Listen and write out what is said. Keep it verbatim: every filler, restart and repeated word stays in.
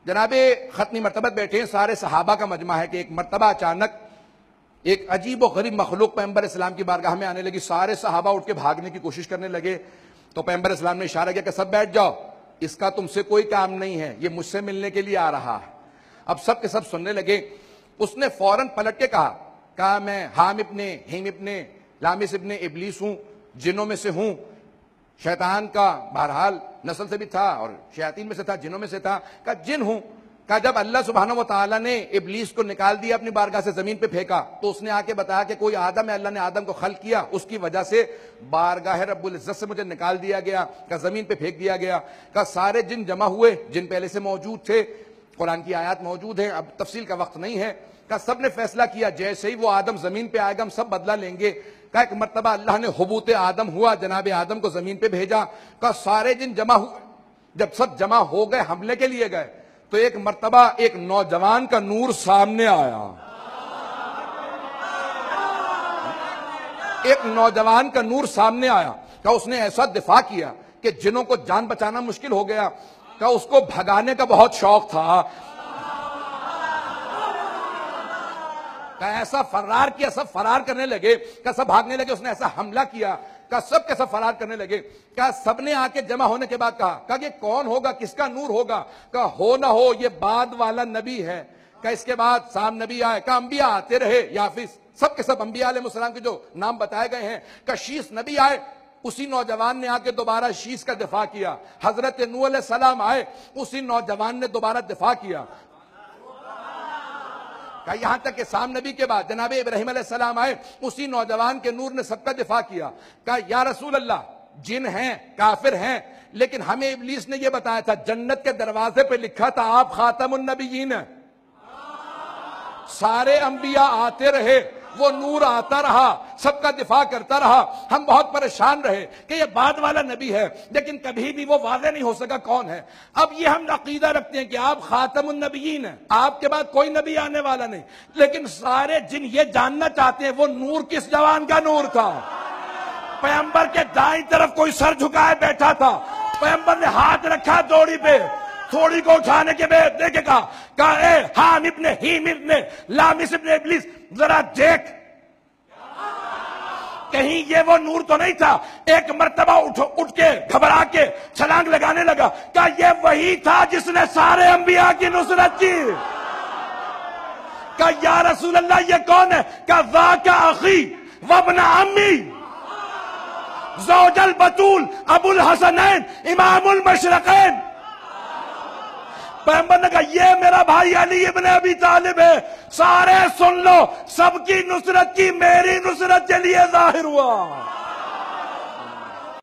جناب ختمی مرتبت بیٹھے ہیں سارے صحابہ کا مجمع ہے کہ ایک مرتبہ اچانک ایک عجیب و غریب مخلوق پیغمبر اسلام کی بارگاہ میں آنے لگی. سارے صحابہ اٹھ کے بھاگنے کی کوشش کرنے لگے تو پیغمبر اسلام نے اشارہ کیا کہ سب بیٹھ جاؤ, اس کا تم سے کوئی کام نہیں ہے, یہ مجھ سے ملنے کے لیے آ رہا ہے. اب سب کے سب سننے لگے. اس نے فوراً پلٹ کے کہا کہا میں حام ابن ہیم ابن لامس ابن ابلیس ہوں, جنوں میں سے ہوں, شیطان کا بہرحال نسل سے بھی تھا اور شیاطین میں سے تھا, جنوں میں سے تھا. کہا جن ہوں. کہا جب اللہ سبحانہ و تعالیٰ نے ابلیس کو نکال دیا اپنی بارگاہ سے زمین پہ پھینکا تو اس نے آ کے بتایا کہ کوئی آدم ہے, اللہ نے آدم کو خلق کیا, اس کی وجہ سے بارگاہ رب العزت سے مجھے نکال دیا گیا. کہا زمین پہ پھینک دیا گیا. کہا سارے جن جمع ہوئے, جن پہلے سے موجود تھے, قرآن کی آیات موجود ہیں, اب تفصیل کا وقت نہیں ہے. کہا سب نے فیصلہ کیا جیسے ہی وہ آدم زمین پہ آئے گا ہم سب بدلہ لیں گے. کہا ایک مرتبہ اللہ نے حبوط آدم ہوا, جناب آدم کو زمین پہ بھیجا. کہا سارے جن جمع ہوئے, جب سب جمع ہو گئے حملے کے لیے گئے تو ایک مرتبہ ایک نوجوان کا نور سامنے آیا. ایک نوجوان کا نور سامنے آیا. کہا اس نے ایسا دفاع کیا کہ جنوں کو جان بچانا مشکل ہو گیا. کہا اس کو بھگانے کا بہت شوق تھا. کہا ایسا فرار کیا, سب فرار کرنے لگے. کہا سب بھاگنے لگے. اس نے ایسا حملہ کیا کہا سب کے سب فرار کرنے لگے. کہا سب نے آ کے جمع ہونے کے بعد کہا کہا کہ کون ہوگا, کس کا نور ہوگا؟ کہا ہو نہ ہو یہ بعد والا نبی ہے. کہا اس کے بعد سام نبی آئے. کہا انبیاء آتے رہے یا پھر سب کے سب انبیاء علیہ السلام کے جو نام بتائے گئے ہیں. کہا شیس نبی آئے. اسی نوجوان نے آ کے دوبارہ شیس کا دفاع کیا. حضرت نوح علیہ السلام آئے. اسی نوجوان نے دوبارہ دفاع کیا. کہ یہاں تک کہ سام نبی کے بعد جناب ابراہیم علیہ السلام آئے. اسی نوجوان کے نور نے سب کا دفاع کیا. کہا یا رسول اللہ جن ہیں, کافر ہیں, لیکن ہمیں ابلیس نے یہ بتایا تھا جنت کے دروازے پہ لکھا تھا آپ خاتم النبیین ہیں. سارے انبیاء آتے رہے, وہ نور آتا رہا, سب کا دفاع کرتا رہا. ہم بہت پریشان رہے کہ یہ بعد والا نبی ہے, لیکن کبھی بھی وہ واضح نہیں ہو سکا کون ہے. اب یہ ہم عقیدہ رکھتے ہیں کہ آپ خاتم النبیین ہیں, آپ کے بعد کوئی نبی آنے والا نہیں, لیکن سارے جن یہ جاننا چاہتے ہیں وہ نور کس جوان کا نور تھا. پیغمبر کے دائیں طرف کوئی سر جھکائے بیٹھا تھا. پیغمبر نے ہاتھ رکھا دوڑی پہ, تھوڑی کو اٹھانے کے بعد دیکھے کہا کہا اے حام ابن ہیم ابن لامس ابن ابلیس ذرا دیکھ کہیں یہ وہ نور تو نہیں تھا. ایک مرتبہ اٹھ اٹھ کے گھبرا کے چھلانگ لگانے لگا. کہا یہ وہی تھا جس نے سارے انبیاء کی نصرت کی. کہا یا رسول اللہ یہ کون ہے؟ کہا ذاک اخی وابن عمی زوج البتول ابو الحسنین امام المشرقین. پیغمبر نے کہا یہ میرا بھائی علی ابن ابی طالب ہے. سارے سن لو, سب کی نصرت کی میری نصرت کے لیے ظاہر ہوا.